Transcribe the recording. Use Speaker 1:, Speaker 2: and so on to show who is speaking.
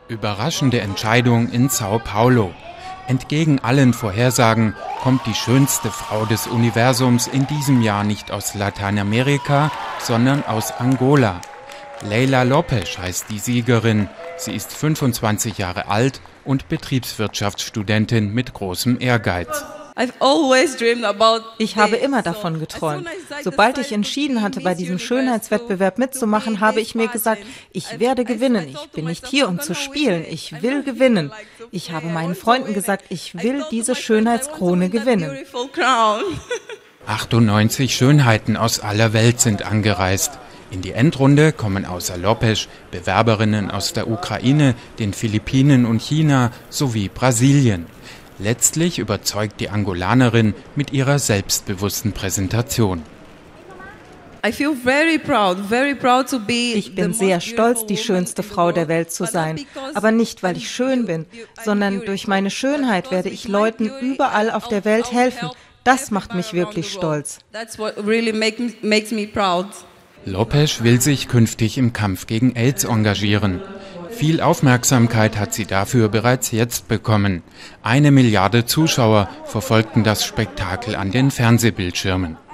Speaker 1: Überraschende Entscheidung in Sao Paulo. Entgegen allen Vorhersagen kommt die schönste Frau des Universums in diesem Jahr nicht aus Lateinamerika, sondern aus Angola. Leila Lopes heißt die Siegerin. Sie ist 25 Jahre alt und Betriebswirtschaftsstudentin mit großem Ehrgeiz.
Speaker 2: Ich habe immer davon geträumt. Sobald ich entschieden hatte, bei diesem Schönheitswettbewerb mitzumachen, habe ich mir gesagt, ich werde gewinnen. Ich bin nicht hier, um zu spielen. Ich will gewinnen. Ich habe meinen Freunden gesagt, ich will diese Schönheitskrone gewinnen.
Speaker 1: 98 Schönheiten aus aller Welt sind angereist. In die Endrunde kommen außer Lopes Bewerberinnen aus der Ukraine, den Philippinen und China sowie Brasilien. Letztlich überzeugt die Angolanerin mit ihrer selbstbewussten Präsentation.
Speaker 2: Ich bin sehr stolz, die schönste Frau der Welt zu sein. Aber nicht, weil ich schön bin, sondern durch meine Schönheit werde ich Leuten überall auf der Welt helfen. Das macht mich wirklich stolz.
Speaker 1: Lopes will sich künftig im Kampf gegen AIDS engagieren. Viel Aufmerksamkeit hat sie dafür bereits jetzt bekommen. 1 Milliarde Zuschauer verfolgten das Spektakel an den Fernsehbildschirmen.